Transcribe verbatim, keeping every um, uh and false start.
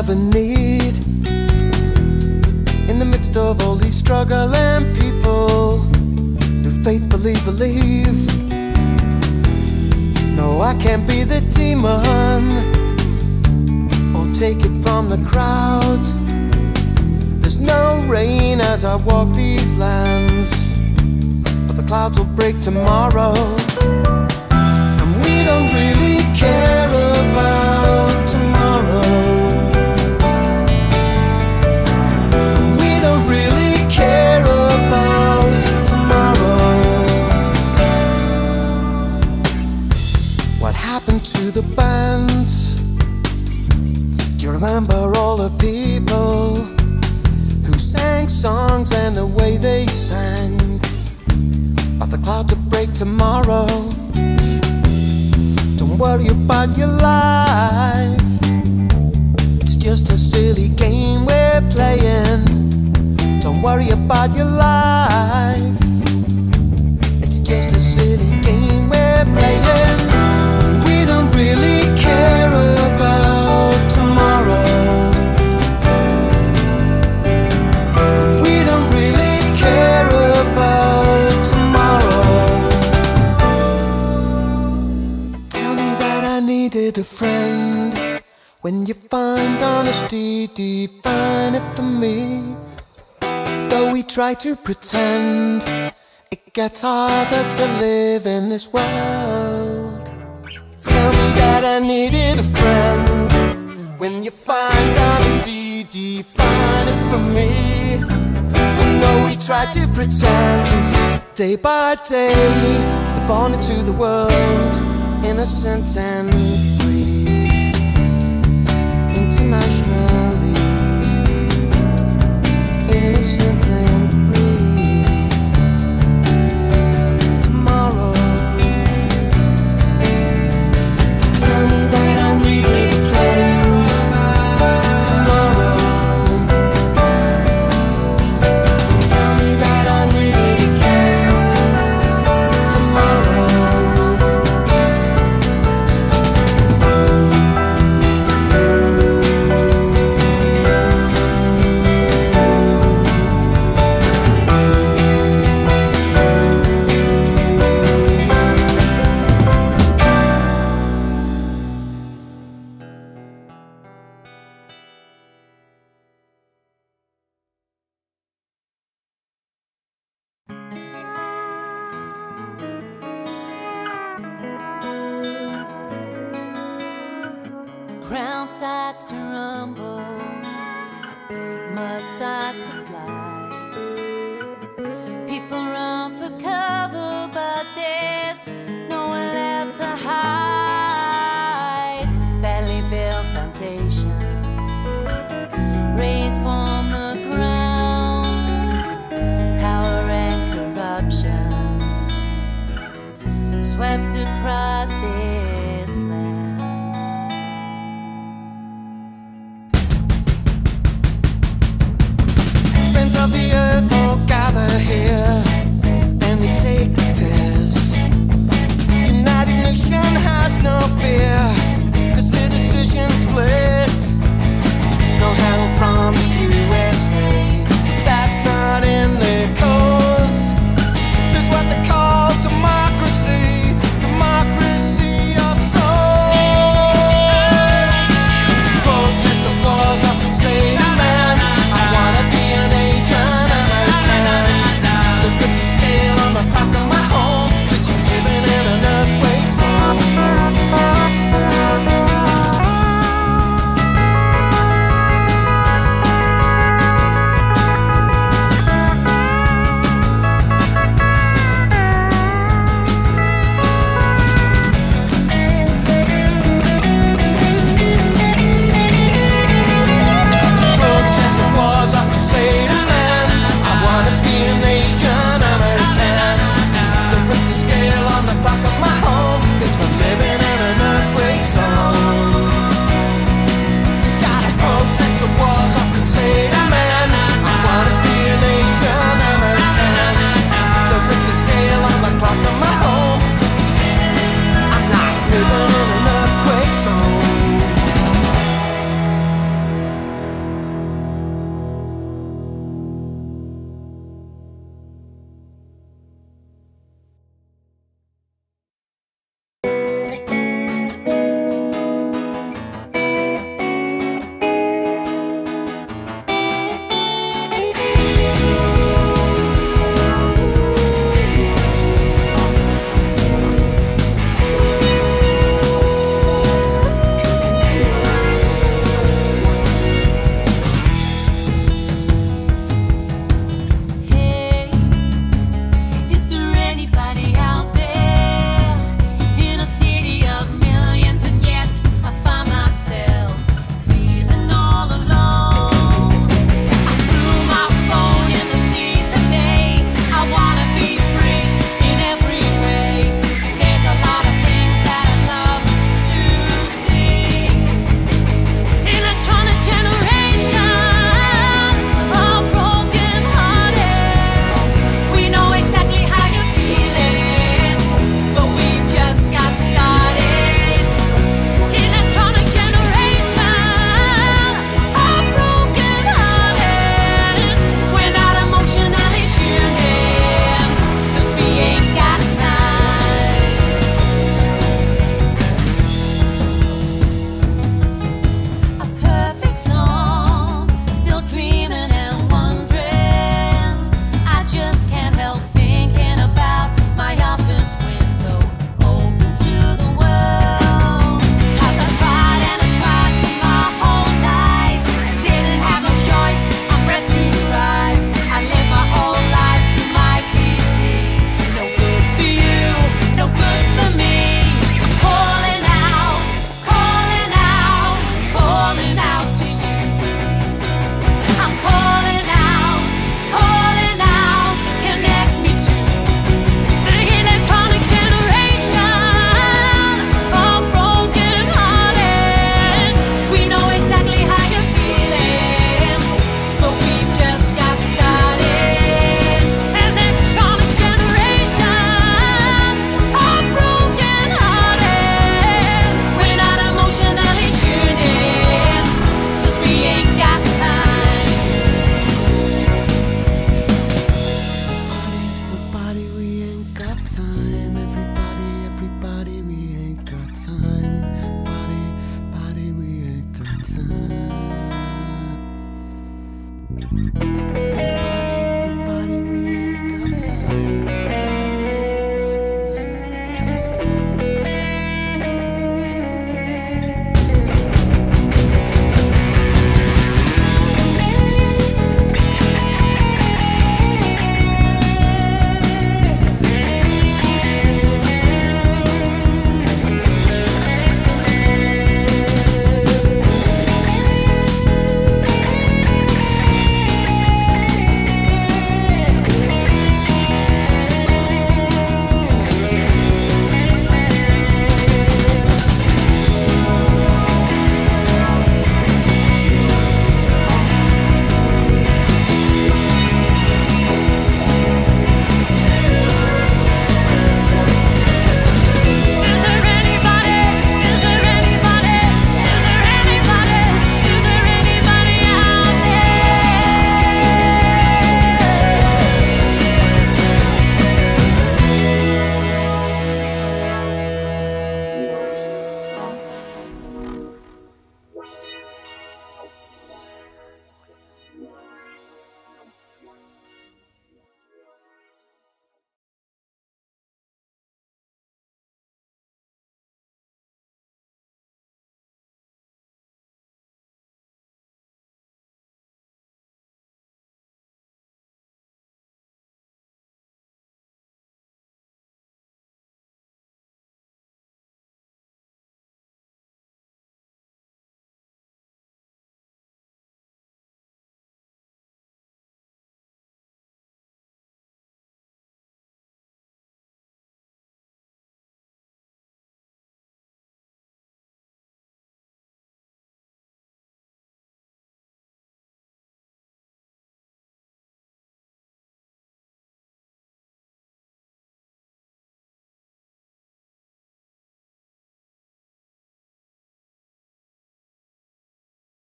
ever need. In the midst of all these struggling people who faithfully believe. No, I can't be the demon or take it from the crowd. There's no rain as I walk these lands, but the clouds will break tomorrow. And we don't really care about tomorrow. We don't really care about tomorrow. What happened to the bands? Do you remember all the people who sang songs and the way they sang? But the clouds will break tomorrow. Don't worry about your life. It's just a silly game we're playing. Don't worry about your life. It's just a silly game we're playing. We don't really care about tomorrow. We don't really care about tomorrow. Tell me that I needed a friend. When you find honesty, define it for me. Though we try to pretend, it gets harder to live in this world. Tell me that I needed a friend. When you find honesty, define it for me. And though we try to pretend, day by day, we're born into the world, innocent and free. Internationally, innocent and free. Tomorrow, tell me that I needed a friend. Tomorrow, tell me that I needed a friend. Tomorrow. Ground starts to rumble, mud starts to slide. People run for cover, but there's nowhere left to hide. Badly built foundations raised from the ground. Power and corruption swept across this land.